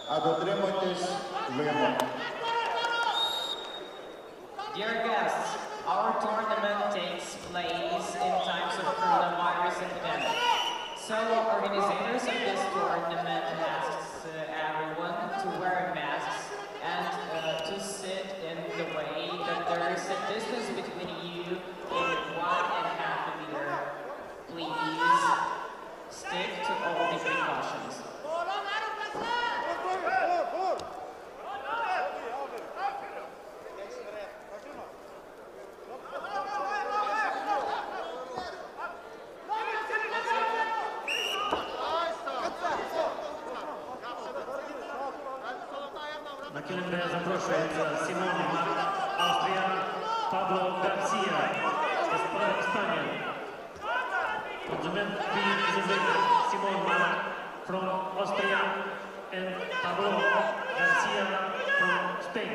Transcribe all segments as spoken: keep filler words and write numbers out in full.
А дотримуйтесь вимог. Dear guests, our tournament takes place in times of coronavirus epidemic. So, organizers of this tournament asks uh, everyone to wear masks and uh, to sit in the way that there is a distance between you in one and a half a meter. Please stick to all the precautions. Na kilometrze запрошується Симон Марк, Австрия, Пабло Гарсия, Испания. On the men, we invite Simon Mark from Austria and Pablo Garcia from Spain.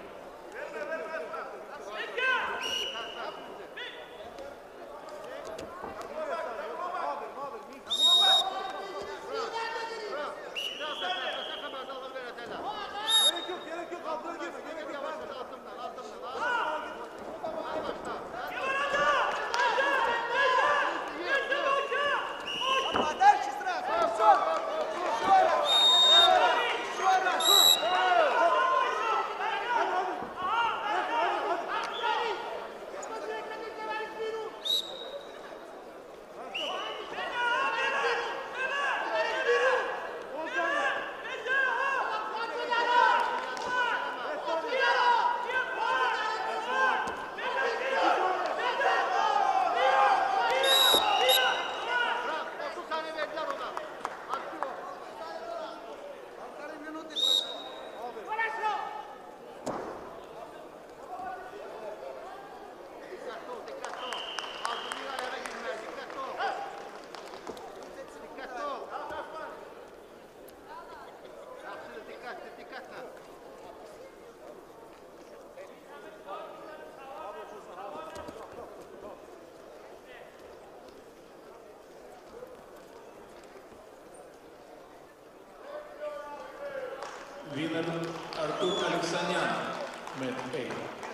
Winner Artur Alexanyan, Met A.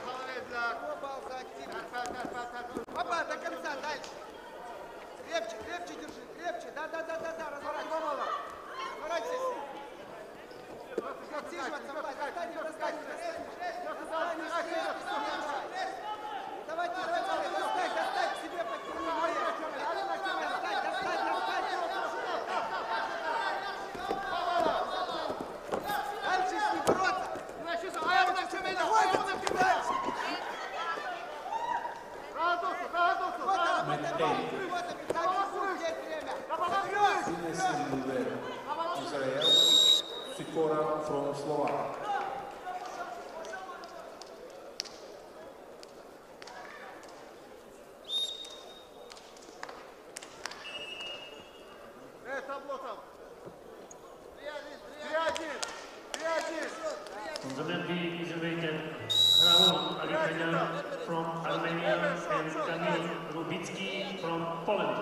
Опа, до конца, дальше. Крепче, крепче держи, крепче. Да, да, да, да, да, разворачивайся. Разворачивайся. Отсиживаться, Влад, достань, достань, достань. Достань, достань. Давайте, давайте, достань, достань к себе, подтяни ноги. Достань, достань, достань. Дальше с ним бороться. Met A. Ines Silver, Israel, Sikora from Slovakia. On the men, we invited Raul Alikhanyan from Armenia and Kamil Lubitsky from Poland.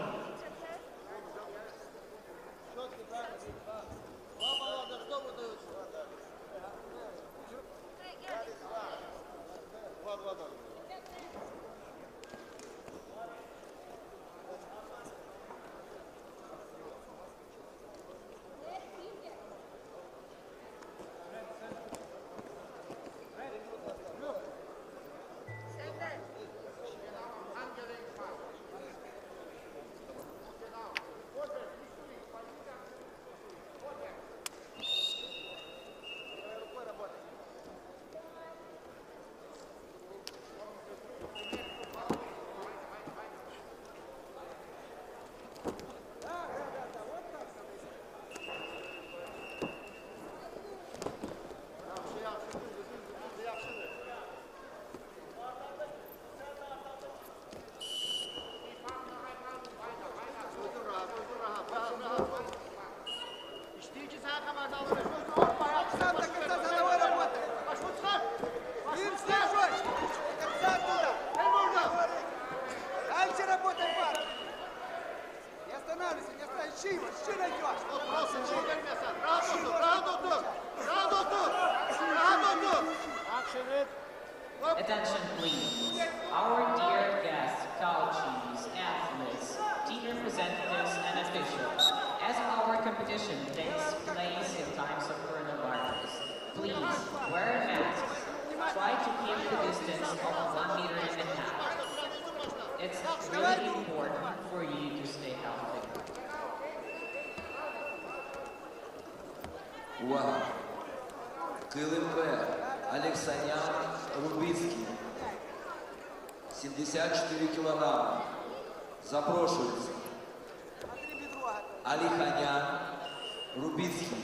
Живо, живо идешь! Bravo, bravo, bravo, bravo, competition takes place in times of coronavirus. Please wear masks. Try to keep the distance of one meter and a half. It's really important for you to stay healthy. Увага! КЛП Алексанян Рубицький. сімдесят чотири кілограми. Запрошується. Аліханян Рубицький.